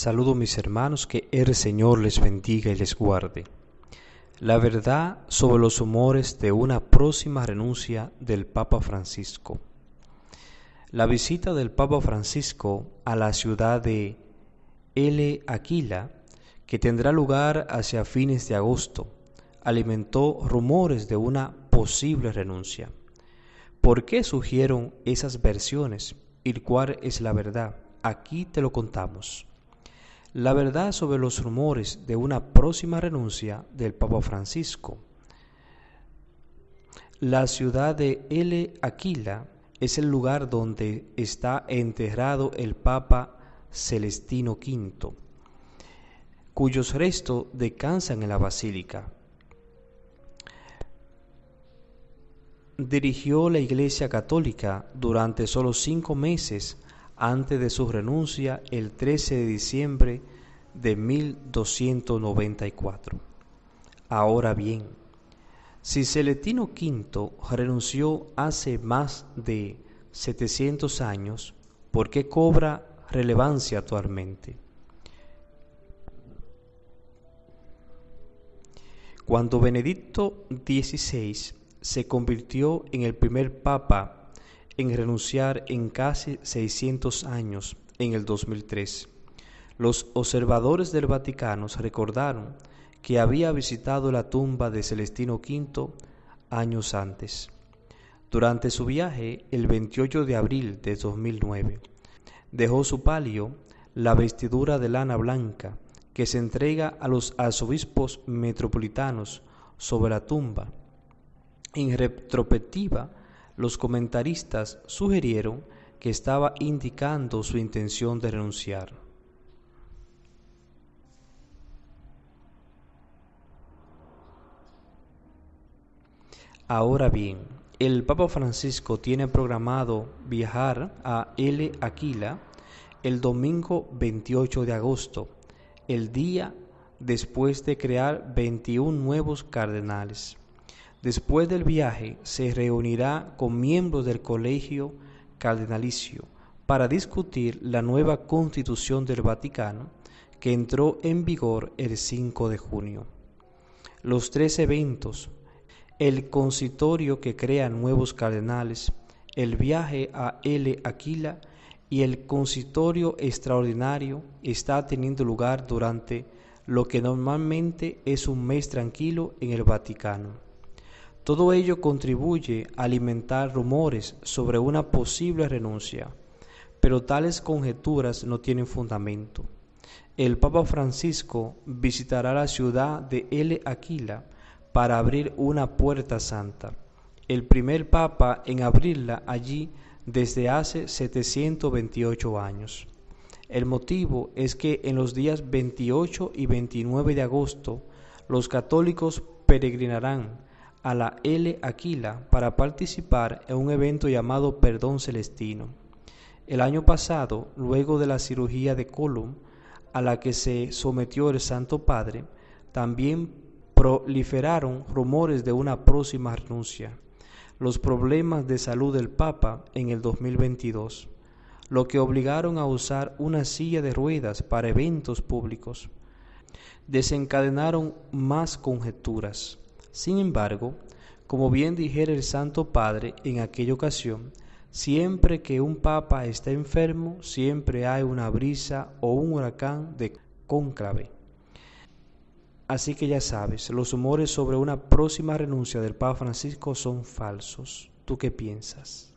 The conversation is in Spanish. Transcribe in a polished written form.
Saludo mis hermanos, que el Señor les bendiga y les guarde. La verdad sobre los rumores de una próxima renuncia del Papa Francisco. La visita del Papa Francisco a la ciudad de L'Aquila, que tendrá lugar hacia fines de agosto, alimentó rumores de una posible renuncia. ¿Por qué surgieron esas versiones? ¿Y cuál es la verdad? Aquí te lo contamos. La verdad sobre los rumores de una próxima renuncia del Papa Francisco. La ciudad de L'Aquila es el lugar donde está enterrado el Papa Celestino V, cuyos restos descansan en la basílica. Dirigió la Iglesia Católica durante solo 5 meses antes de su renuncia el 13 de diciembre de 1294. Ahora bien, si Celestino V renunció hace más de 700 años, ¿por qué cobra relevancia actualmente? Cuando Benedicto XVI se convirtió en el primer papa en renunciar en casi 600 años en el 2003. Los observadores del Vaticano recordaron que había visitado la tumba de Celestino V años antes. Durante su viaje, el 28 de abril de 2009, dejó su palio, la vestidura de lana blanca, que se entrega a los arzobispos metropolitanos, sobre la tumba. En retrospectiva, los comentaristas sugirieron que estaba indicando su intención de renunciar. Ahora bien, el Papa Francisco tiene programado viajar a L'Aquila el domingo 28 de agosto, el día después de crear 21 nuevos cardenales. Después del viaje, se reunirá con miembros del Colegio Cardenalicio para discutir la nueva Constitución del Vaticano, que entró en vigor el 5 de junio. Los 3 eventos, el consistorio que crea nuevos cardenales, el viaje a L'Aquila y el consistorio extraordinario, está teniendo lugar durante lo que normalmente es un mes tranquilo en el Vaticano. Todo ello contribuye a alimentar rumores sobre una posible renuncia, pero tales conjeturas no tienen fundamento. El Papa Francisco visitará la ciudad de L'Aquila para abrir una puerta santa, el primer papa en abrirla allí desde hace 728 años. El motivo es que en los días 28 y 29 de agosto los católicos peregrinarán a la L'Aquila para participar en un evento llamado Perdón Celestino. El año pasado, luego de la cirugía de colon a la que se sometió el Santo Padre, también proliferaron rumores de una próxima renuncia. Los problemas de salud del Papa en el 2022, lo que obligaron a usar una silla de ruedas para eventos públicos, desencadenaron más conjeturas. Sin embargo, como bien dijera el Santo Padre en aquella ocasión, siempre que un papa está enfermo, siempre hay una brisa o un huracán de cónclave. Así que ya sabes, los rumores sobre una próxima renuncia del Papa Francisco son falsos. ¿Tú qué piensas?